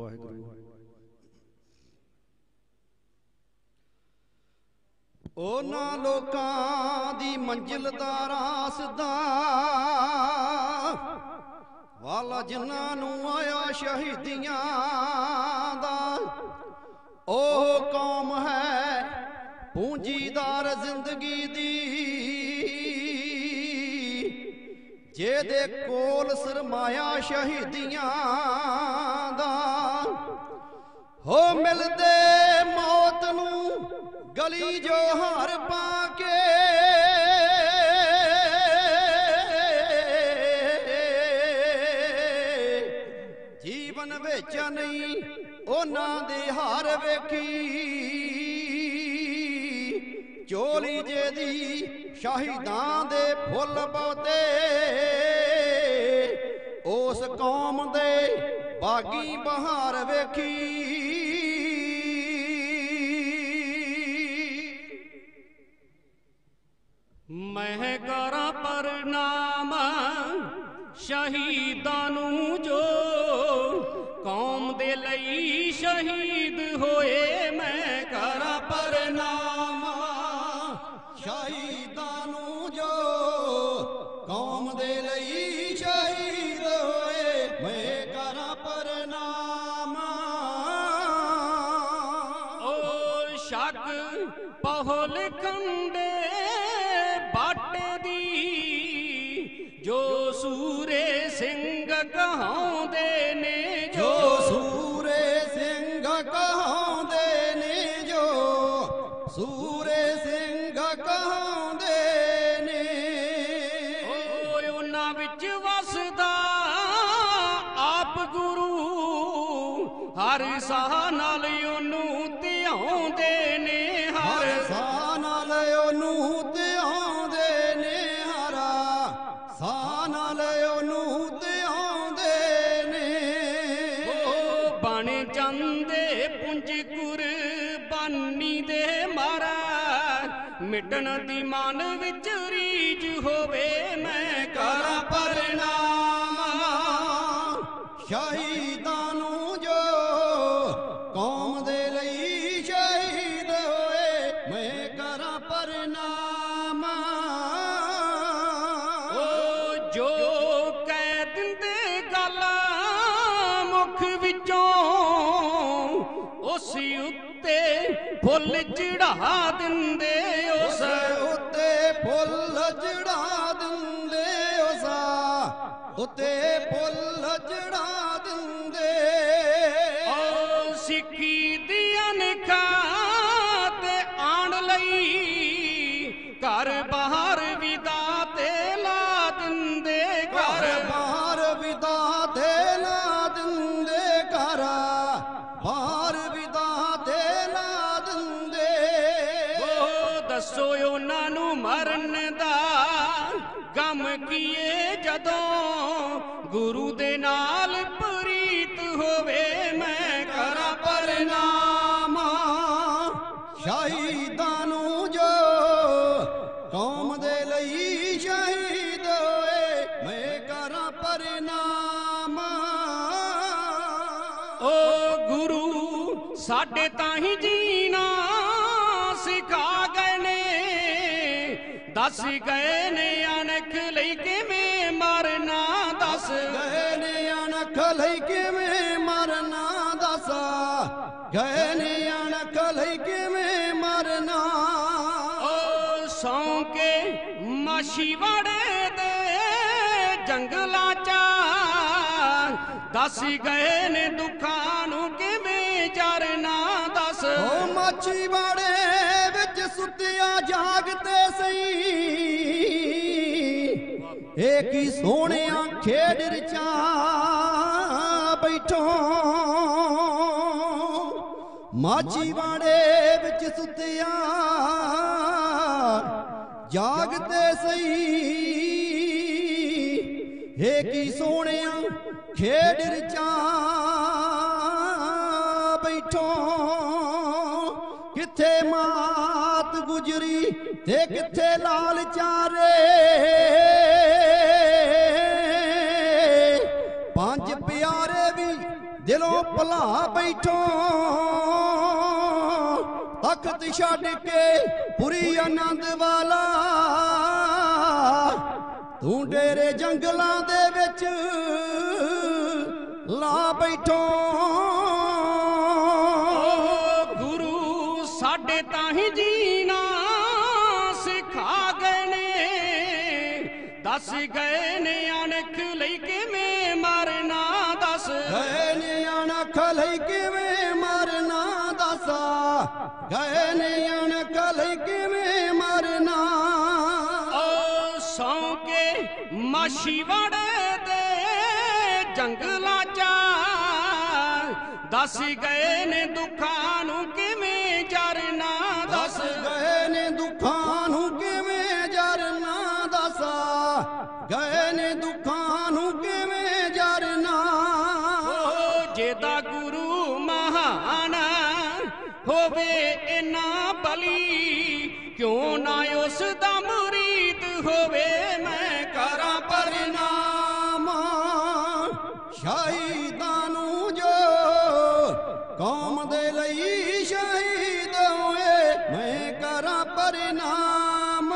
ਵਾਹਿਗੁਰੂ। ਉਹਨਾਂ ਲੋਕਾਂ ਦੀ ਮੰਜ਼ਿਲ ਦਾ ਰਾਸਤਾ ਵਾਲਾ ਜਿਨ੍ਹਾਂ ਨੂੰ ਆਇਆ ਸ਼ਹੀਦੀਆਂ ਦਾ, ਉਹ ਕੌਮ ਹੈ ਪੂੰਜੀਦਾਰ ਜ਼ਿੰਦਗੀ ਦੀ, ਜਿਹਦੇ ਕੋਲ ਸਰਮਾਇਆ ਸ਼ਹੀਦੀਆਂ ਦਾ। ਹੋ ਮਿਲਦੇ ਮੌਤ ਨੂੰ ਗਲੀ ਜੋ ਹਾਰ ਪਾ ਕੇ, ਜੀਵਨ ਵਿੱਚ ਨਹੀਂ ਉਹਨਾਂ ਦੀ ਹਾਰ ਵੇਖੀ, ਝੋਲੀ ਜਿਹਦੀ ਸ਼ਹੀਦਾਂ ਦੇ ਫੁੱਲ ਬਹੁਤੇ, ਉਸ ਕੌਮ ਦੇ ਬਾਗੀ ਬਹਾਰ ਵੇਖੀ। ਮੈਂ ਕਰਾਂ ਪ੍ਰਣਾਮ ਸ਼ਹੀਦਾਂ ਨੂੰ ਜੋ ਕੌਮ ਦੇ ਲਈ ਸ਼ਹੀਦ ਹੋਏ। ਮੈਂ ਕਰਾਂ ਪ੍ਰਣਾਮ ਸ਼ਹੀਦਾਂ ਨੂੰ ਜੋ ਕੌਮ ਦੇ ਲਈ ਸ਼ਹੀਦ ਹੋਏ। ਮੈਂ ਕਰਾਂ ਪ੍ਰਣਾਮ। ਓ ਸ਼ੱਕ ਪਹੁਲ ਖੰਡੇ ਬਾਟੇ ਦੀ, ਜੋ ਸੂਰੇ ਸਿੰਘ ਕਹਾਉਂਦੇ ਨੇ, ਜੋ ਸੂਰੇ ਸਿੰਘ ਕਹਾਉਂਦੇ ਨੇ, ਜੋ ਸੂਰੇ ਸਿੰਘ ਕਹਾਉਂਦੇ ਨੇ। ਓਏ ਉਹਨਾਂ ਵਿੱਚ ਵਸਦਾ ਆਪ ਗੁਰੂ, ਹਰ ਸਾਹ ਨਾਲ ਉਹਨੂੰ ਧਿਆਉਂਦੇ ਨੇ, ਹਰ ਸਾਹ ਨਾਲ ਉਹਨੂੰ ਧਿਆਉਂਦੇ ਨੇ, ਹਰ ਸਾਹ ਨਾਲ ਉਹਨੂੰ ਧਿਆਉਂਦੇ ਨੇ। ਉਹ ਬਣ ਜਾਂਦੇ ਪੁੰਜ ਕੁਰਬਾਨੀ ਦੇ ਮਾਰਾ, ਮਿਟਣ ਦੀ ਮਨ ਵਿੱਚ ਰੀਝ ਹੋਵੇ। ਮੈਂ ਕਰਾਂ ਪ੍ਰਣਾਮ ਸ਼ਹੀਦਾਂ ਨੂੰ ਜੋ ਕੌਮ ਦੇ ਲਈ ਸ਼ਹੀਦ ਹੋਏ। ਮੈਂ ਕਰਾਂ ਪ੍ਰਣਾਮ। ਉਹ ਜੋ ਕਹਿ ਦਿੰਦੇ ਗਾਲਾਂ ਮੁਖ ਵਿੱਚੋਂ, ਉਸ ਉੱਤੇ ਫੁੱਲ ਚੜਾ ਦਿੰਦੇ, ਉਸ ਉੱਤੇ ਫੁੱਲ ਚੜਾ ਦਿੰਦੇ, ਉਸ ਉੱਤੇ ਫੁੱਲ ਚੜਾ ਦਿੰਦੇ। ਓ ਸਿੱਖੀ ਦੀਆਂ ਨਿਖਾਂ ਤੇ ਆਣ ਲਈ, ਘਰ ਬਾਹਰ ਵਿਦਾ ਤੇ ਲਾ ਦਿੰਦੇ, ਘਰ ਬਾਹਰ ਵਿਦਾ ਤੇ ਲਾ ਦਿੰਦੇ, ਘਰ ਬਾਹਰ ਵਿਦਾ ਤੇ ਲਾ ਦਿੰਦੇ। ਉਹ ਦੱਸੋ ਉਹਨਾਂ ਨੂੰ ਮਰਨ ਦਾ ਗਮ ਕੀਏ, ਜਦੋਂ ਗੁਰੂ ਦੇ ਨਾਲ ਪ੍ਰੀਤ ਹੋਵੇ। ਮੈਂ ਕਰਾਂ ਪ੍ਰਣਾਮ ਸ਼ਹੀਦਾਂ ਨੂੰ ਜੋ ਕੌਮ ਦੇ ਲਈ ਸ਼ਹੀਦ ਹੋਏ। ਮੈਂ ਕਰਾਂ ਪ੍ਰਣਾਮ। ਓ ਗੁਰੂ ਸਾਡੇ ਤਾਂ ਹੀ ਜੀਣਾ ਸਿਖਾ ਗਏ ਨੇ, ਦੱਸ ਗਏ ਨੇ ਅਣਖ ਲਈ ਕਿਵੇਂ ਮਰਨਾ, ਦੱਸ ਗਏ ਨੇ ਅਣਖ ਲਈ ਕਿਵੇਂ ਮਰਨਾ, ਦੱਸ ਗਏ ਨੇ ਅਣਖ ਲਈ ਕਿਵੇਂ ਮਰਨਾ। ਓ ਸੌਂ ਕੇ ਮਾਛੀਵਾੜੇ ਦੇ ਜੰਗਲਾਂ 'ਚ, ਦੱਸ ਗਏ ਨੇ ਦੁੱਖਾਂ ਨੂੰ ਕਿਵੇਂ ਜਰਨਾ, ਦੱਸ ਓ ਮਾਛੀਵਾੜੇ ਵਿੱਚ ਸੁੱਤਿਆ ਜਾਗਦੇ ਸਈ, ਏ ਕੀ ਸੋਹਣਿਆ ਖੇਡ ਰਚਾ ਬੈਠੋ। ਮਾਛੀਵਾੜੇ ਵਿੱਚ ਸੁੱਤਿਆ ਜਾਗਦੇ ਸਈ, ਏ ਕੀ ਸੋਹਣਿਆ ਖੇਡ ਰਚਾ ਬੈਠੋ। ਕਿੱਥੇ ਮਾਤ ਗੁਜਰੀ ਤੇ ਕਿੱਥੇ ਲਾਲ ਚਾਰੇ, ਪੰਜ ਪਿਆਰੇ ਵੀ ਦਿਲੋਂ ਭੁਲਾ ਬੈਠੋ ਤਖਤ ਛੱਡ ਕੇ ਪੁਰੀ ਆਨੰਦ ਵਾਲਾ ਤੂੰ ਡੇਰੇ ਜੰਗਲਾਂ ਦੇ ਵਿੱਚ ਲਾ ਬੈਠੋ ਗੁਰੂ ਸਾਡੇ ਤਾਂ ਹੀ ਜੀਣਾ ਸਿਖਾ ਗਏ ਨੇ ਦੱਸ ਗਏ ਨੇ ਅਣਖ ਲਈ ਕਿਵੇਂ ਮਰਨਾ ਦੱਸ ਗਏ ਨੇ ਅਣਖ ਲਈ ਕਿਵੇਂ ਮਰਨਾ ਦੱਸ ਗਏ ਨੇ ਅਣਖ ਲਈ ਕਿਵੇਂ ਮਰਨਾ ਸੌਂ ਕੇ ਮਾਛੀ ਵੜੇ ਦੇ ਜੰਗਲਾਂ ਚ ਦੱਸ ਗਏ ਨੇ ਦੁੱਖਾਂ ਨੂੰ ਕਿਵੇਂ ਜਰਨਾ ਦੱਸ ਗਏ ਨੇ ਦੁੱਖਾਂ ਨੂੰ ਕਿਵੇਂ ਜਰਨਾ ਦੱਸ ਗਏ ਨੇ ਦੁੱਖਾਂ ਨੂੰ ਕਿਵੇਂ ਜਰਨਾ ਜੇ ਦਾ ਗੁਰੂ ਮਹਾਨ ਹੋਵੇ ਇਨਾ ਬਲੀ ਕਿਉਂ ਨਾ ਉਸ ਦਾ ਮੁਰੀਦ ਹੋਵੇ ਮੈਂ ਕਰਾਂ ਪ੍ਰਣਾਮ ਸ਼ਹੀਦਾਂ ਨੂੰ ਜੋ ਕੌਮ ਦੇ ਲਈ ਸ਼ਹੀਦ ਹੋਏ ਮੈਂ ਕਰਾਂ ਪ੍ਰਣਾਮ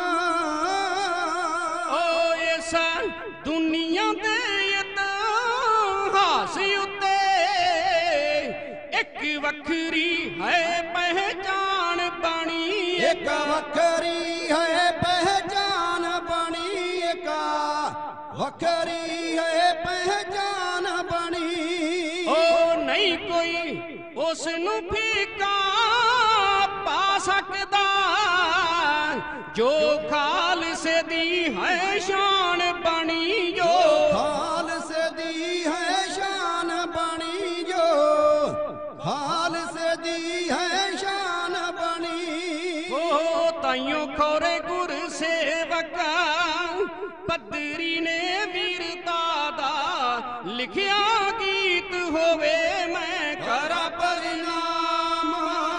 ਇਸ ਦੁਨੀਆ ਦੇ ਇਤਿਹਾਸ ਉੱਤੇ ਇੱਕ ਵੱਖਰੀ ਹੈ ਪਹਿਚਾਨ ਬਣੀ ਇੱਕ ਵੱਖਰੀ ਹੈ ਪਹਿਚਾਨ ਬਣੀ ਇੱਕ ਵੱਖਰੀ ਹੈ ਪਹਿਚਾਨ ਬਣੀ ਨਹੀਂ ਕੋਈ ਉਸ ਨੂੰ ਫੀਕਾ ਪਾ ਸਕਦਾ ਜੋ ਖਾਲਸੇ ਦੀ ਹੈ ਸ਼ਾਨ ਬਣੀ ਜੋ ਖਾਲਸੇ ਦੀ ਹੈ ਸ਼ਾਨ ਬਣੀ ਜੋ ਖਾਲਸੇ ਦੀ ਹੈ ਸ਼ਾਨ ਬਣੀ ਤਾਈਓ ਖੋਰੇ ਗੁਰ ਸੇਵਕਾ ਪੱਧਰੀ ਨੇ ਵੀਰਤਾ ਦਾ ਲਿਖਿਆ ਗੀਤ ਹੋਵੇ ਮੈਂ ਕਰਾਂ ਪ੍ਰਣਾਮ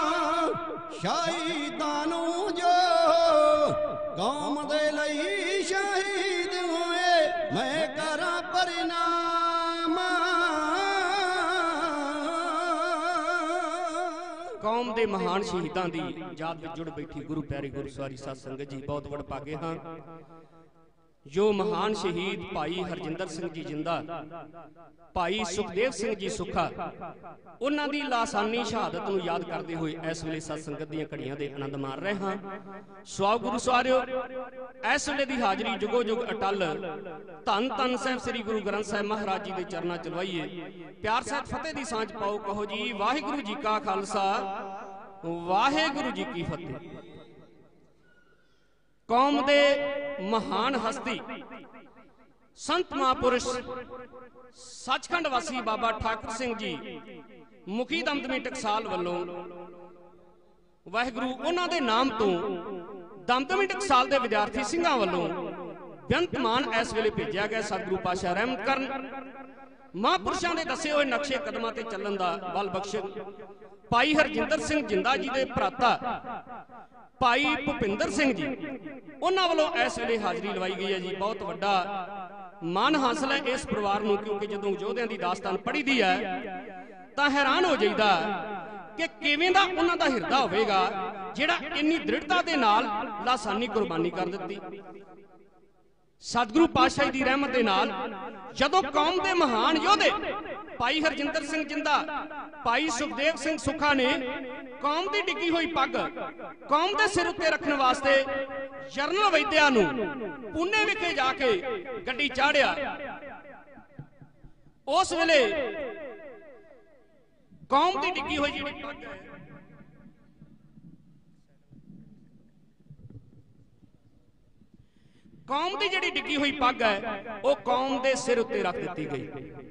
ਸ਼ਹੀਦਾਂ ਨੂੰ ਜੋ ਕੌਮ ਦੇ ਲਈ ਸ਼ਹੀਦ ਹੋਏ ਮੈਂ ਕਰਾਂ ਪ੍ਰਣਾਮ ਕੌਮ ਦੇ ਮਹਾਨ ਸ਼ਹੀਦਾਂ ਦੀ ਯਾਦ ਵਿੱਚ ਜੁੜ ਬੈਠੀ ਗੁਰੂ ਪਿਆਰੀ ਗੁਰਸਵਾਰੀ ਸਾਧ ਸੰਗਤ ਜੀ ਬਹੁਤ ਵਡਭਾਗੇ ਹਾਂ ਜੋ ਮਹਾਨ ਸ਼ਹੀਦ ਭਾਈ ਹਰਜਿੰਦਰ ਸਿੰਘ ਜੀ ਜਿੰਦਾ ਭਾਈ ਸੁਖਦੇਵ ਸਿੰਘ ਜੀ ਸੁੱਖਾ ਉਹਨਾਂ ਦੀ ਲਾਸਾਨੀ ਸ਼ਹਾਦਤ ਨੂੰ ਯਾਦ ਕਰਦੇ ਹੋਏ ਇਸ ਵੇਲੇ ਸਾਧ ਸੰਗਤ ਦੀਆਂ ਘੜੀਆਂ ਦੇ ਆਨੰਦ ਮਾਣ ਰਹੇ ਹਾਂ ਸਵਾਗਤ ਗੁਰੂ ਸਵਾਰਿਓ ਇਸ ਵੇਲੇ ਦੀ ਹਾਜ਼ਰੀ ਜੁਗੋ ਜੁਗ ਅਟਲ ਧੰਨ ਧੰਨ ਸਾਹਿਬ ਸ੍ਰੀ ਗੁਰੂ ਗ੍ਰੰਥ ਸਾਹਿਬ ਮਹਾਰਾਜ ਜੀ ਦੇ ਚਰਨਾਂ ਚ ਲਵਾਈਏ ਪਿਆਰ ਸਾਹਿਬ ਫਤਿਹ ਦੀ ਸਾਂਝ ਪਾਓ ਕਹੋ ਜੀ ਵਾਹਿਗੁਰੂ ਜੀ ਕਾ ਖਾਲਸਾ ਵਾਹਿਗੁਰੂ ਜੀ ਕੀ ਫਤਿਹ ਕੌਮ ਦੇ ਮਹਾਨ ਹਸਤੀ ਸੰਤ ਮਹਾਂਪੁਰਸ਼ ਸੱਚਖੰਡ ਵਾਸੀ ਬਾਬਾ ਠਾਕੁਰ ਸਿੰਘ ਜੀ ਮੁਖੀ ਦਮਦਮੀ ਟਕਸਾਲ ਵੱਲੋਂ ਵਾਹਿਗੁਰੂ ਉਹਨਾਂ ਦੇ ਨਾਮ ਤੋਂ ਦਮਦਮੀ ਟਕਸਾਲ ਦੇ ਵਿਦਿਆਰਥੀ ਸਿੰਘਾਂ ਵੱਲੋਂ ਬੇਅੰਤ ਮਾਨ ਇਸ ਵੇਲੇ ਭੇਜਿਆ ਗਿਆ ਸਤਿਗੁਰੂ ਪਾਤਸ਼ਾਹ ਰਹਿਮਤ ਕਰਨ ਮਹਾਂਪੁਰਸ਼ਾਂ ਦੇ ਦੱਸੇ ਹੋਏ ਨਕਸ਼ੇ ਕਦਮਾਂ ਤੇ ਚੱਲਣ ਦਾ ਬਲ ਬਖਸ਼ੇ ਭਾਈ ਹਰਜਿੰਦਰ ਸਿੰਘ ਜਿੰਦਾ ਜੀ ਦੇ ਭਰਾਤਾ ਭਾਈ ਭੁਪਿੰਦਰ ਸਿੰਘ ਜੀ ਉਹਨਾਂ ਵੱਲੋਂ ਇਸ ਵੇਲੇ ਹਾਜ਼ਰੀ ਲਵਾਈ ਗਈ ਹੈ ਜੀ ਬਹੁਤ ਵੱਡਾ ਮਾਣ ਹਾਸਲ ਹੈ ਇਸ ਪਰਿਵਾਰ ਨੂੰ ਕਿਉਂਕਿ ਜਦੋਂ ਯੋਧਿਆਂ ਦੀ ਦਾਸਤਾਨ ਪੜ੍ਹੀ ਦੀ ਹੈ ਤਾਂ ਹੈਰਾਨ ਹੋ ਜਾਈਦਾ ਕਿ ਕਿਵੇਂ ਦਾ ਉਹਨਾਂ ਦਾ ਹਿਰਦਾ ਹੋਵੇਗਾ ਜਿਹੜਾ ਇੰਨੀ ਦ੍ਰਿੜਤਾ ਦੇ ਨਾਲ ਲਾਸਾਨੀ ਕੁਰਬਾਨੀ ਕਰ ਦਿੱਤੀ ਸਤਿਗੁਰੂ ਪਾਤਸ਼ਾਹ ਦੀ ਰਹਿਮਤ ਦੇ ਨਾਲ ਜਦੋਂ ਕੌਮ ਦੇ ਮਹਾਨ ਯੋਧੇ ਭਾਈ ਹਰਜਿੰਦਰ ਸਿੰਘ ਜਿੰਦਾ ਭਾਈ ਸੁਖਦੇਵ ਸਿੰਘ ਸੁੱਖਾ ਨੇ ਕੌਮ ਦੀ ਡਿੱਗੀ ਹੋਈ ਪੱਗ ਕੌਮ ਦੇ ਸਿਰ ਉੱਤੇ ਰੱਖਣ ਵਾਸਤੇ ਜਰਨਲ ਵੈਦਿਆ ਨੂੰ ਪੁਣੇ ਵਿਖੇ ਜਾ ਕੇ ਗੱਡੀ ਚਾੜਿਆ ਉਸ ਵੇਲੇ ਕੌਮ ਦੀ ਡਿੱਗੀ ਹੋਈ ਜਿਹੜੀ ਪੱਗ ਹੈ ਕੌਮ ਦੀ ਜਿਹੜੀ ਡਿੱਗੀ ਹੋਈ ਪੱਗ ਹੈ ਉਹ ਕੌਮ ਦੇ ਸਿਰ ਉੱਤੇ ਰੱਖ ਦਿੱਤੀ ਗਈ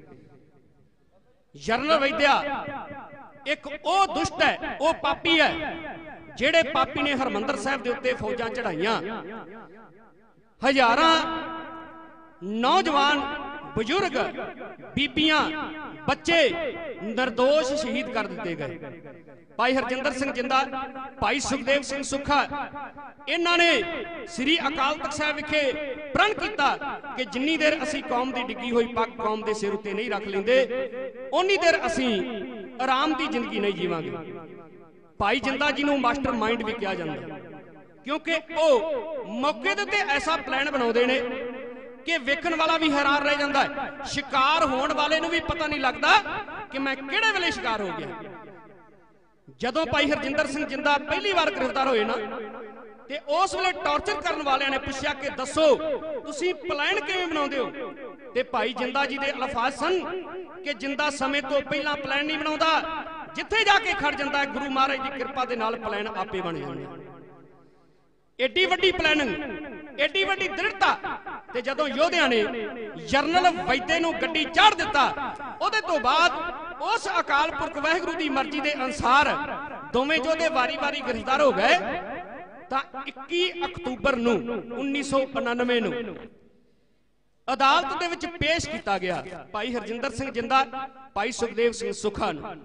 ਜਰਨਲ ਵੈਦਿਆ ਇੱਕ ਉਹ ਦੁਸ਼ਟ ਹੈ ਉਹ ਪਾਪੀ ਹੈ ਜਿਹੜੇ ਪਾਪੀ ਨੇ ਹਰਮੰਦਰ ਸਾਹਿਬ ਦੇ ਉੱਤੇ ਫੌਜਾਂ ਚੜਾਈਆਂ ਹਜ਼ਾਰਾਂ ਨੌਜਵਾਨ ਬਜ਼ੁਰਗ ਬੀਬੀਆਂ ਬੱਚੇ ਨਿਰਦੋਸ਼ ਸ਼ਹੀਦ ਕਰ ਦਿੱਤੇ ਗਏ ਭਾਈ ਹਰਜਿੰਦਰ ਸਿੰਘ ਜਿੰਦਾ ਭਾਈ ਸੁਖਦੇਵ ਸਿੰਘ ਸੁੱਖਾ ਇਹਨਾਂ ਨੇ ਸ੍ਰੀ ਅਕਾਲ ਤਖਤ ਸਾਹਿਬ ਵਿਖੇ ਪ੍ਰਣ ਕੀਤਾ ਕਿ ਜਿੰਨੀ ਦੇਰ ਅਸੀਂ ਕੌਮ ਦੀ ਡਿੱਗੀ ਹੋਈ ਪੱਗ ਕੌਮ ਦੇ ਸਿਰ ਉੱਤੇ ਨਹੀਂ ਰੱਖ ਲੈਂਦੇ ਉਨੀ ਦੇਰ ਅਸੀਂ ਆਰਾਮ ਦੀ ਜ਼ਿੰਦਗੀ ਨਹੀਂ ਜੀਵਾਂਗੇ। ਭਾਈ ਜਿੰਦਾ ਜੀ ਨੂੰ ਮਾਸਟਰ ਮਾइंड ਵੀ ਕਿਹਾ ਜਾਂਦਾ, ਕਿਉਂਕਿ ਉਹ ਮੌਕੇ ਦੇ ਉੱਤੇ ਐਸਾ ਪਲਾਨ ਬਣਾਉਂਦੇ ਨੇ ਕਿ ਵੇਖਣ ਵਾਲਾ ਵੀ ਹੈਰਾਨ ਰਹਿ ਜਾਂਦਾ ਹੈ। ਸ਼ਿਕਾਰ ਹੋਣ ਵਾਲੇ ਨੂੰ ਵੀ ਪਤਾ ਨਹੀਂ ਲੱਗਦਾ ਕਿ ਮੈਂ ਕਿਹੜੇ ਵੇਲੇ ਸ਼ਿਕਾਰ ਹੋ ਗਿਆ। ਜਦੋਂ ਭਾਈ ਹਰਜਿੰਦਰ ਸਿੰਘ ਜਿੰਦਾ ਪਹਿਲੀ ਵਾਰ ਗ੍ਰਿਫਤਾਰ ਹੋਏ ਨਾ, ਤੇ ਉਸ ਵੇਲੇ ਟੌਰਚਰ ਕਰਨ ਵਾਲਿਆਂ ਨੇ ਪੁੱਛਿਆ ਕਿ ਦੱਸੋ ਤੁਸੀਂ ਪਲਾਨ ਕਿਵੇਂ ਬਣਾਉਂਦੇ ਹੋ? ਤੇ ਭਾਈ ਜਿੰਦਾ ਜੀ ਦੇ ਅਲਫਾਜ਼ ਸਨ ਕਿ ਜਿੰਦਾ ਸਮੇਂ ਤੋਂ ਪਹਿਲਾਂ ਪਲਾਨ ਨਹੀਂ ਬਣਾਉਂਦਾ, ਜਿੱਥੇ ਜਾ ਕੇ ਖੜ ਜਾਂਦਾ ਗੁਰੂ ਮਹਾਰਾਜ ਦੀ ਕਿਰਪਾ ਦੇ ਨਾਲ ਪਲਾਨ ਆਪੇ ਬਣ ਜਾਂਦਾ। ਏਡੀ ਵੱਡੀ ਪਲਾਨਿੰਗ, ਏਡੀ ਵੱਡੀ ਦ੍ਰਿੜਤਾ। ਤੇ ਜਦੋਂ ਯੋਧਿਆਂ ਨੇ ਜਰਨਲ ਵੈਦੇ ਨੂੰ ਗੱਡੀ ਚਾੜ ਦਿੱਤਾ, ਉਹਦੇ ਤੋਂ ਬਾਅਦ ਉਸ ਅਕਾਲ ਪੁਰਖ ਵਾਹਿਗੁਰੂ ਦੀ ਮਰਜ਼ੀ ਦੇ ਅਨੁਸਾਰ ਦੋਵੇਂ ਯੋਧੇ ਵਾਰੀ-ਵਾਰੀ ਗ੍ਰਿਫਤਾਰ ਹੋ ਗਏ। ਤਾਂ 21 ਅਕਤੂਬਰ ਨੂੰ 1999 ਨੂੰ ਅਦਾਲਤ ਦੇ ਵਿੱਚ ਪੇਸ਼ ਕੀਤਾ ਗਿਆ ਭਾਈ ਹਰਜਿੰਦਰ ਸਿੰਘ ਜਿੰਦਾ, ਭਾਈ ਸੁਖਦੇਵ ਸਿੰਘ ਸੁਖਾ ਨੂੰ।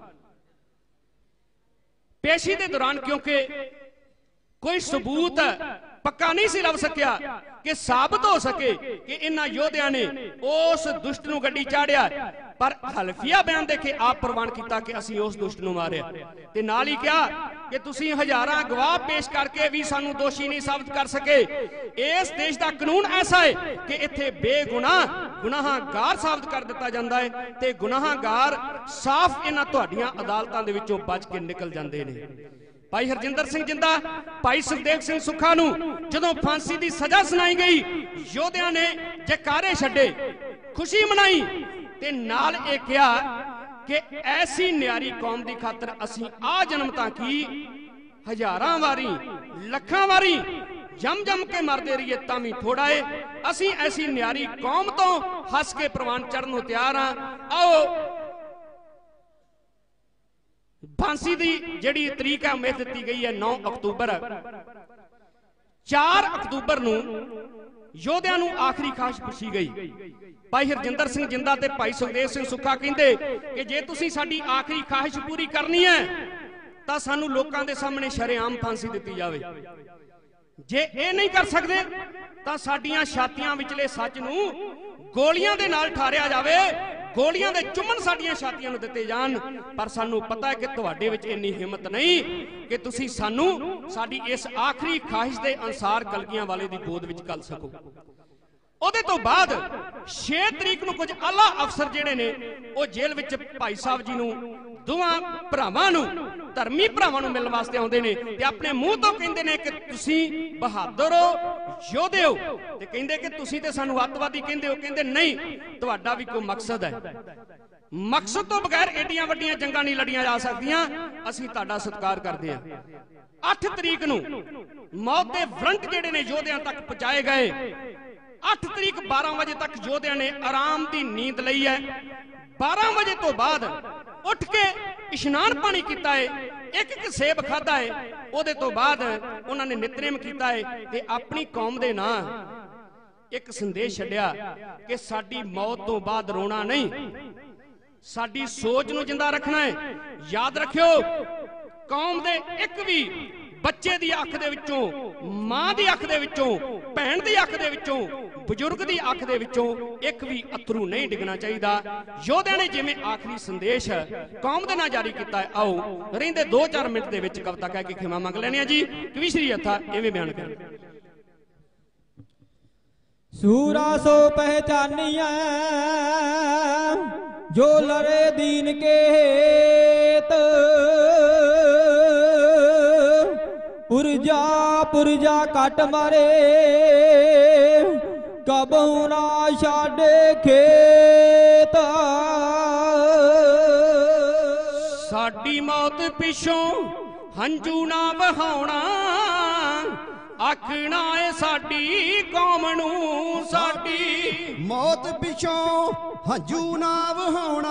ਪੇਸ਼ੀ ਦੇ ਦੌਰਾਨ ਕਿਉਂਕਿ ਕੋਈ ਸਬੂਤ ਪੱਕਾ ਨਹੀਂ ਸੀ ਲੱਭ ਸਕਿਆ ਕਿ ਸਾਬਤ ਹੋ ਸਕੇ ਕਿ ਇਹਨਾਂ ਯੋਧਿਆਂ ਨੇ ਉਸ ਦੁਸ਼ਟ ਨੂੰ ਗੱਡੀ ਚਾੜਿਆ, ਪਰ ਹਲਫੀਆ ਬਿਆਨ ਦੇ ਕੇ ਆਪ ਪ੍ਰਵਾਨ ਕੀਤਾ ਕਿ ਅਸੀਂ ਉਸ ਦੁਸ਼ਟ ਨੂੰ ਮਾਰਿਆ। ਤੇ ਨਾਲ ਹੀ ਕਿਹਾ ਕਿ ਤੁਸੀਂ ਹਜ਼ਾਰਾਂ ਗਵਾਹ ਪੇਸ਼ ਕਰਕੇ ਵੀ ਸਾਨੂੰ ਦੋਸ਼ੀ ਨਹੀਂ ਸਾਬਤ ਕਰ ਸਕੇ। ਇਸ ਦੇਸ਼ ਦਾ ਕਾਨੂੰਨ ਐਸਾ ਹੈ ਕਿ ਇੱਥੇ ਬੇਗੁਨਾਹ ਗੁਨਾਹਗਾਰ ਸਾਬਤ ਕਰ ਦਿੱਤਾ ਜਾਂਦਾ ਹੈ, ਤੇ ਗੁਨਾਹਗਾਰ ਸਾਫ਼ ਇਹਨਾਂ ਤੁਹਾਡੀਆਂ ਅਦਾਲਤਾਂ ਦੇ ਵਿੱਚੋਂ ਬਚ ਕੇ ਨਿਕਲ ਜਾਂਦੇ ਨੇ। ਭਾਈ ਹਰਜਿੰਦਰ ਸਿੰਘ ਜਿੰਦਾ, ਭਾਈ ਸੁਖਦੇਵ ਸਿੰਘ ਸੁਖਾ ਨੂੰ ਜਦੋਂ ਫਾਂਸੀ ਦੀ ਸਜ਼ਾ ਸੁਣਾਈ ਗਈ, ਯੋਧਿਆਂ ਨੇ ਜੈਕਾਰੇ ਛੱਡੇ, ਖੁਸ਼ੀ ਮਨਾਈ, ਤੇ ਨਾਲ ਇਹ ਕਿਹਾ ਕਿ ਐਸੀ ਨਿਆਰੀ ਕੌਮ ਦੀ ਖਾਤਰ ਅਸੀਂ ਆ ਜਨਮ ਤਾਂ ਕੀ ਹਜ਼ਾਰਾਂ ਵਾਰੀ ਲੱਖਾਂ ਵਾਰੀ ਜਮ ਕੇ ਮਰਦੇ ਰਹੀਏ ਤਾਂ ਵੀ ਥੋੜਾ ਏ। ਅਸੀਂ ਐਸੀ ਨਿਆਰੀ ਕੌਮ ਤੋਂ ਹੱਸ ਕੇ ਪ੍ਰਵਾਨ ਚੜ੍ਹਨ ਨੂੰ ਤਿਆਰ ਹਾਂ। ਆਓ ਫਾਂਸੀ ਦੀ ਜਿਹੜੀ ਤਰੀਕ ਹੈ ਮਿੱਥ ਦਿੱਤੀ ਗਈ ਹੈ 9 ਅਕਤੂਬਰ। 4 ਅਕਤੂਬਰ ਨੂੰ ਯੋਧਿਆਂ ਨੂੰ ਆਖਰੀ ਖਾਹਿਸ਼ ਪੁੱਛੀ ਗਈ। ਭਾਈ ਹਰਜਿੰਦਰ ਸਿੰਘ ਜਿੰਦਾ ਤੇ ਭਾਈ ਸੁਖਦੇਵ ਸਿੰਘ ਸੁੱਖਾ ਕਹਿੰਦੇ ਕਿ ਜੇ ਤੁਸੀਂ ਸਾਡੀ ਆਖਰੀ ਖਾਹਿਸ਼ ਪੂਰੀ ਕਰਨੀ ਹੈ ਤਾਂ ਸਾਨੂੰ ਲੋਕਾਂ ਦੇ ਸਾਹਮਣੇ ਸ਼ਰੇਆਮ ਫਾਂਸੀ ਦਿੱਤੀ ਜਾਵੇ। ਜੇ ਇਹ ਨਹੀਂ ਕਰ ਸਕਦੇ ਤਾਂ ਸਾਡੀਆਂ ਛਾਤੀਆਂ ਵਿਚਲੇ ਸੱਚ ਨੂੰ ਗੋਲੀਆਂ ਦੇ ਨਾਲ ਠਾਰਿਆ ਜਾਵੇ, ਗੋਲੀਆਂ ਦੇ ਚੁੰਮਣ ਸਾਡੀਆਂ ਛਾਤੀਆਂ ਨੂੰ ਦਿੱਤੇ ਜਾਣ। ਪਰ ਸਾਨੂੰ ਪਤਾ ਹੈ ਕਿ ਤੁਹਾਡੇ ਵਿੱਚ ਇੰਨੀ ਹਿੰਮਤ ਨਹੀਂ ਕਿ ਤੁਸੀਂ ਸਾਨੂੰ ਸਾਡੀ ਇਸ ਆਖਰੀ ਖਾਹਿਸ਼ ਦੇ ਅਨੁਸਾਰ ਕਲਗੀਆਂ ਵਾਲੇ ਦੀ ਗੋਦ ਵਿੱਚ ਘੱਲ ਸਕੋ। ਉਹਦੇ ਤੋਂ ਬਾਅਦ 6 ਤਰੀਕ ਨੂੰ ਕੁਝ ਆਲਾ ਅਫਸਰ ਜਿਹੜੇ ਨੇ ਉਹ ਜੇਲ੍ਹ ਵਿੱਚ ਭਾਈ ਸਾਹਿਬ ਜੀ ਨੂੰ, ਦੋਵਾਂ ਭਰਾਵਾਂ ਨੂੰ, ਧਰਮੀ ਭਰਾਵਾਂ ਨੂੰ ਮਿਲਣ ਵਾਸਤੇ ਆਉਂਦੇ ਨੇ ਤੇ ਆਪਣੇ ਮੂੰਹ ਤੋਂ ਕਹਿੰਦੇ ਨੇ ਕਿ ਤੁਸੀਂ ਬਹਾਦਰ ਹੋ, ਯੋਧੇ ਹੋ। ਤੇ ਕਹਿੰਦੇ ਕਿ ਤੁਸੀਂ ਤੇ ਸਾਨੂੰ ਅੱਤਵਾਦੀ ਕਹਿੰਦੇ ਹੋ। ਕਹਿੰਦੇ ਨਹੀਂ, ਤੁਹਾਡਾ ਵੀ ਕੋਈ ਮਕਸਦ ਹੈ। ਮਕਸਦ ਤੋਂ ਬਗੈਰ ਏਡੀਆਂ ਵੱਡੀਆਂ ਜੰਗਾਂ ਨਹੀਂ ਲੜੀਆਂ ਜਾ ਸਕਦੀਆਂ। ਅਸੀਂ ਤੁਹਾਡਾ ਸਤਿਕਾਰ ਕਰਦੇ ਹਾਂ। 8 ਤਰੀਕ ਨੂੰ ਮੌਤ ਦੇ ਫਰੰਟ ਜਿਹੜੇ ਨੇ ਯੋਧਿਆਂ ਤੱਕ ਪਹੁੰਚਾਏ ਗਏ। 8 ਤਰੀਕ 12 ਵਜੇ ਤੱਕ ਯੋਧਿਆਂ ਨੇ ਆਰਾਮ ਦੀ ਨੀਂਦ ਲਈ ਹੈ। 12 ਵਜੇ ਤੋਂ ਬਾਅਦ ਉੱਠ ਕੇ ਇਸ਼ਨਾਨ ਪਾਣੀ ਕੀਤਾ ਹੈ, ਇੱਕ ਸੇਬ ਖਾਦਾ ਹੈ। ਉਹਦੇ ਤੋਂ ਬਾਅਦ ਉਹਨਾਂ ਨੇ ਨਿਤਨੇਮ ਕੀਤਾ ਹੈ ਤੇ ਆਪਣੀ ਕੌਮ ਦੇ ਨਾਂ ਇੱਕ ਸੰਦੇਸ਼ ਛੱਡਿਆ ਕਿ ਸਾਡੀ ਮੌਤ ਤੋਂ ਬਾਅਦ ਰੋਣਾ ਨਹੀਂ, ਸਾਡੀ ਸੋਚ ਨੂੰ ਜਿੰਦਾ ਰੱਖਣਾ ਹੈ। ਯਾਦ ਰੱਖਿਓ, ਕੌਮ ਦੇ ਇੱਕ ਵੀ ਬੱਚੇ ਦੀ ਅੱਖ ਦੇ ਵਿੱਚੋਂ, ਮਾਂ ਦੀ ਅੱਖ ਦੇ ਵਿੱਚੋਂ, ਭੈਣ ਦੀ ਅੱਖ ਦੇ ਵਿੱਚੋਂ, ਬਜ਼ੁਰਗ ਦੀ ਅੱਖ ਦੇ ਵਿੱਚੋਂ ਇੱਕ ਵੀ ਅਥਰੂ ਨਹੀਂ ਡਿੱਗਣਾ ਚਾਹੀਦਾ। ਯੋਧਿਆਂ ਨੇ ਜਿਵੇਂ ਆਖਰੀ ਸੰਦੇਸ਼ ਕੌਮ ਦੇ ਨਾਲ ਜਾਰੀ ਕੀਤਾ ਹੈ, ਆਓ ਰਹਿੰਦੇ 2-4 ਮਿੰਟ ਦੇ ਵਿੱਚ ਕਵਿਤਾ ਕਹਿ ਕੇ ਖਿਮਾ ਮੰਗ ਲੈਣੇ ਆ ਜੀ। ਕਵੀਸ਼ਰੀ ਹੱਥਾ ਇਵੇਂ ਬਿਆਨ ਕਰ। सूरा सो पहचानिया जो लड़े दीन के हेत, पुरजा कट मारे कबहू ना छाड़े खेत। साडी मौत पिछों हंजू ना बहाउणा, आखना है साडी कौम नू, साडी मौत पिछों हंजू ना वहाउणा,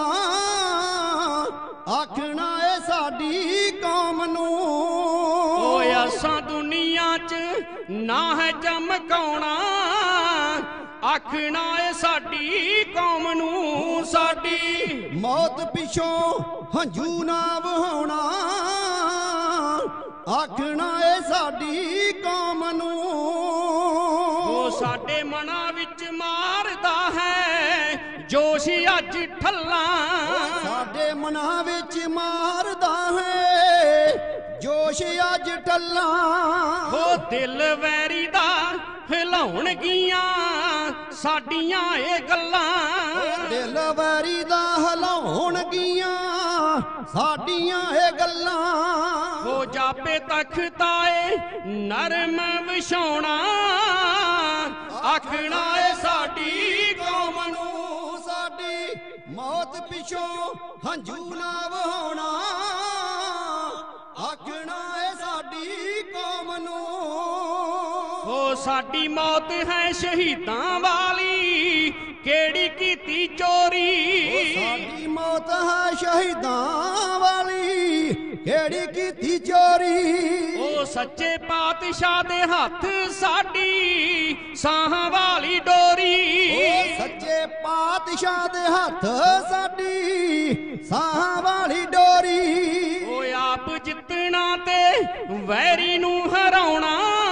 आखना है साडी कौम नू। ओए असां दुनिया च ना है चमकाउणा, आखना है साडी कौम नू, साडी मौत पिछों हंजू ना वहाउणा, आखना है साडी कौम नू। ओ साडे मना विच मारदा है जोश अज ਅੱਜ ਠੱਲਾ ਸਾਡੇ ਮਨਾਂ ਵਿੱਚ ਮਾਰਦਾ ਹੈ ਜੋਸ਼ ਅੱਜ ਟੱਲਾ ਹੋ ਦਿਲ ਵੈਰੀ ਦਾ ਹਿਲਾਉਣਗੀਆਂ ਸਾਡੀਆਂ ਇਹ ਗੱਲਾਂ ਦਿਲ ਵੈਰੀ ਦਾ ਹਿਲਾਉਣਗੀਆਂ ਸਾਡੀਆਂ ਇਹ ਗੱਲਾਂ ਹੋ ਜਾਪੇ ਤਖਤਾਏ ਨਰਮ ਵਿਛਾਉਣਾ ਆਖਣਾ ਏ ਸਾਡੀ ਕੌਮ ਨੂੰ ਸਾਡੀ ਮੌਤ ਪਿਛੋਂ ਹੰਝੂ ਨਾ ਵਹਾਉਣਾ ਆਖਣਾ ਏ ਸਾਡੀ ਕੌਮ ਨੂੰ ਹੋ ਸਾਡੀ ਮੌਤ ਹੈ ਸ਼ਹੀਦਾਂ ਵਾਲੀ ਕਿਹੜੀ ਕੀਤੀ ਚੋਰੀ ਸਾਡੀ ਮੌਤ ਹੈ ਸ਼ਹੀਦਾਂ ਵਾਲੀ ਕਿਹੜੀ ਕੀਤੀ ਚੋਰੀ ਉਹ ਸੱਚੇ ਪਾਤਸ਼ਾਹ ਦੇ ਹੱਥ ਸਾਡੀ ਸਾਹਾਂ ਵਾਲੀ ਡੋਰੀ ਸੱਚੇ ਪਾਤਸ਼ਾਹ ਦੇ ਹੱਥ ਸਾਡੀ ਸਾਹਾਂ ਵਾਲੀ ਡੋਰੀ ਓਏ ਆਪ ਜਿੱਤਣਾ ਤੇ ਵੈਰੀ ਨੂੰ ਹਰਾਉਣਾ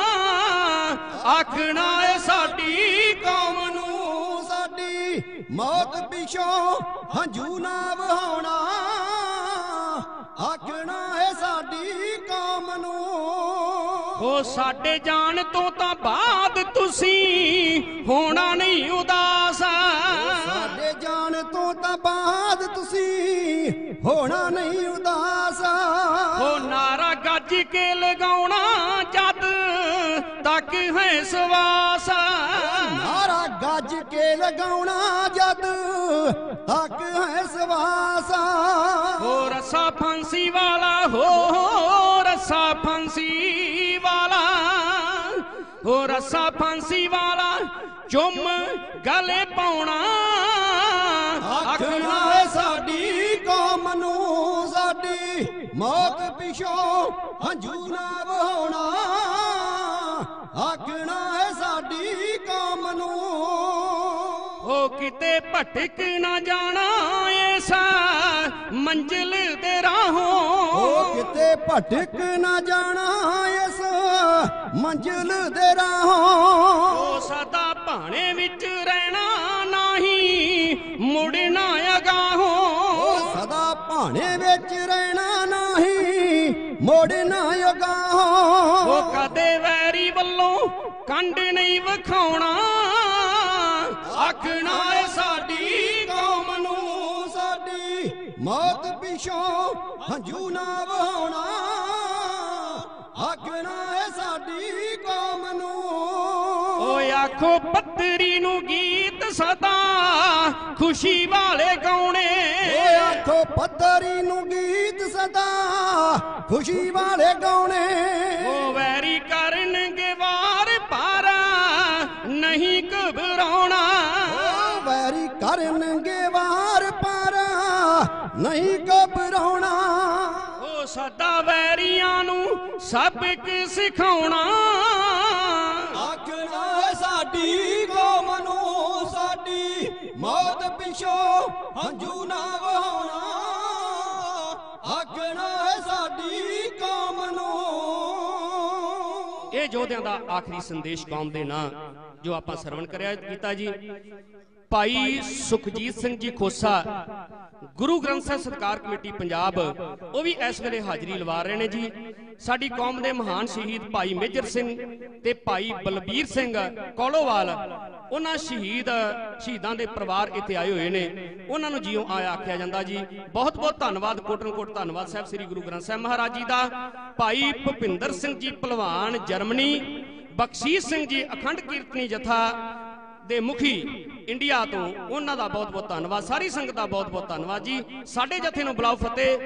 ਆਖਣਾ ਏ ਸਾਡੀ ਕੌਮ ਨੂੰ ਸਾਡੀ ਮੌਤ ਪਿਛੋਂ ਹੰਝੂ ਨਾ ਵਹਾਉਣਾ ਆਖਣਾ ਏ ਸਾਡੀ ਕੌਮ ਨੂੰ ਉਹ ਸਾਡੇ ਜਾਣ ਤੋਂ ਤਾਂ ਬਾਅਦ ਤੁਸੀਂ ਹੋਣਾ ਨਹੀਂ ਉਦਾਸ ਸਾਡੇ ਜਾਣ ਤੋਂ ਤਾਂ ਬਾਅਦ ਤੁਸੀਂ ਹੋਣਾ ਨਹੀਂ ਉਦਾਸ ਉਹ ਨਾਰਾ ਗੱਜ ਕੇ ਲਗਾਉਣਾ ਜਦ ਤੱਕ ਹੈ ਸਵਾਸ ਨਾਰਾ ਗੱਜ ਕੇ ਲਗਾਉਣਾ ਜਦ ਤੱਕ ਹੈ ਸਵਾਸ ਹੋ ਰੱਸਾ ਫਾਂਸੀ ਵਾਲਾ ਹੋ ਰੱਸਾ ਫਾਂਸੀ ਵਾਲਾ ਹੋ ਰੱਸਾ ਫਾਂਸੀ ਵਾਲਾ ਚੁੰਮ ਗਲੇ ਪਾਉਣਾ ਆਖਣਾ ਹੈ ਸਾਡੀ ਕੌਮ ਨੂੰ ਸਾਡੀ ਮੌਤ ਪਿਛੋਂ ਹੰਝੂ ਨਾ ਵਹਾਉਣਾ ਆਖਣਾ ਹੈ ਸਾਡੀ ਕੌਮ ਨੂੰ ਉਹ ਕਿਤੇ ਭਟਕ ਨਾ ਜਾਣਾ ਐਸਾ ਮੰਜ਼ਿਲ ਦੇ ਰਾਹੋਂ ਉਹ ਕਿਤੇ ਭਟਕ ਨਾ ਜਾਣਾ ਇਸ ਮੰਜ਼ਿਲ ਦੇ ਰਾਹੋਂ ਉਹ ਸਦਾ ਭਾਣੇ ਵਿੱਚ ਰਹਿਣਾ ਨਹੀਂ ਮੁੜਨਾ ਅਗਾਹੋਂ ਸਦਾ ਭਾਣੇ ਵਿੱਚ ਰਹਿਣਾ ਨਹੀਂ ਮੋੜਨਾ ਅਗਾਹੋਂ ਉਹ ਕਦੇ ਵੈਰੀ ਵੱਲੋਂ ਕੰਡ ਨਹੀਂ ਵਿਖਾਉਣਾ ਆਖਣਾ ਏ ਸਾਡੀ ਕੌਮ ਨੂੰ ਸਾਡੀ ਮੌਤ ਪਿਛੋਂ ਹੰਝੂ ਨਾ ਵਹਾਉਣਾ ਆਖਣਾ ਏ ਸਾਡੀ ਕੌਮ ਨੂੰ ਓਏ ਆਖੋ ਪੱਤਰੀ ਨੂੰ ਗੀਤ ਸਦਾ ਖੁਸ਼ੀ ਵਾਲੇ ਗਾਉਣੇ ਓਏ ਆਖੋ ਪੱਤਰੀ ਨੂੰ ਗੀਤ ਸਦਾ ਖੁਸ਼ੀ ਵਾਲੇ ਗਾਉਣੇ ਉਹ ਵੈਰੀ ਕਰਨਗੇ ਵਾਰ ਪਾਰਾ ਨਹੀਂ ਘਬਰਾਉਣਾ ਉਹ ਵੈਰੀ ਕਰਨਗੇ ਵਾਰ ਪਾਰਾ ਨਹੀਂ ਘਬਰਾਉਣਾ ਉਹ ਸਦਾ ਵੈਰੀਆਂ ਨੂੰ ਸਬਕ ਸਿਖਾਉਣਾ ਆਖਣਾ ਸਾਡੀ ਕੌਮ ਨੂੰ ਸਾਡੀ ਮੌਤ ਪਿਛੋਂ ਹੰਝੂ ਨਾ ਵਹਾਉਣਾ ਆਖਣਾ ਸਾਡੀ ਕੌਮ ਨੂੰ ਇਹ ਯੋਧਿਆਂ ਦਾ ਆਖਰੀ ਸੰਦੇਸ਼ ਕੌਮ ਦੇ ਨਾਂ ਜੋ ਆਪਾਂ ਸਰਵਣ ਕਰਿਆ ਕੀਤਾ ਜੀ ਭਾਈ ਸੁਖਜੀਤ ਸਿੰਘ ਜੀ ਖੋਸਾ ਗੁਰੂ ਗ੍ਰੰਥ ਸਾਹਿਬ ਸਤਿਕਾਰ ਕਮੇਟੀ ਪੰਜਾਬ ਉਹ ਵੀ ਇਸ ਵੇਲੇ ਹਾਜ਼ਰੀ ਲਵਾ ਰਹੇ ਨੇ ਜੀ ਸਾਡੀ ਕੌਮ ਦੇ ਮਹਾਨ ਸ਼ਹੀਦ ਭਾਈ ਮੇਜਰ ਸਿੰਘ ਤੇ ਭਾਈ ਬਲਬੀਰ ਸਿੰਘ ਕੋਲੋਵਾਲ ਉਹਨਾਂ ਸ਼ਹੀਦਾਂ ਦੇ ਪਰਿਵਾਰ ਇੱਥੇ ਆਏ ਹੋਏ ਨੇ ਉਹਨਾਂ ਨੂੰ ਜਿਉਂ ਆਇਆ ਆਖਿਆ ਜਾਂਦਾ ਜੀ ਬਹੁਤ ਬਹੁਤ ਧੰਨਵਾਦ ਕੋਟਨ ਕੋਟ ਧੰਨਵਾਦ ਸਾਹਿਬ ਸ੍ਰੀ ਗੁਰੂ ਗ੍ਰੰਥ ਸਾਹਿਬ ਮਹਾਰਾਜ ਜੀ ਦਾ ਭਾਈ ਭੁਪਿੰਦਰ ਸਿੰਘ ਜੀ ਪਹਿਲਵਾਨ ਜਰਮਨੀ ਬਖਸ਼ੀਸ਼ ਸਿੰਘ ਜੀ ਅਖੰਡ ਕੀਰਤਨੀ ਜਥਾ ਦੇ ਮੁਖੀ ਇੰਡੀਆ ਤੋਂ ਉਹਨਾਂ ਦਾ ਬਹੁਤ ਬਹੁਤ ਧੰਨਵਾਦ ਸਾਰੀ ਸੰਗਤ ਦਾ ਬਹੁਤ ਬਹੁਤ ਧੰਨਵਾਦ ਜੀ ਸਾਡੇ ਜਥੇ ਨੂੰ ਬੁਲਾਓ ਫਤਿਹ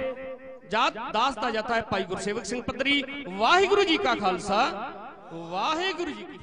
ਦਾਸ ਦਾ ਜਥਾ ਹੈ ਭਾਈ ਗੁਰਸੇਵਕ ਸਿੰਘ ਪੱਧਰੀ ਵਾਹਿਗੁਰੂ ਜੀ ਕਾ ਖਾਲਸਾ ਵਾਹਿਗੁਰੂ ਜੀ ਕੀ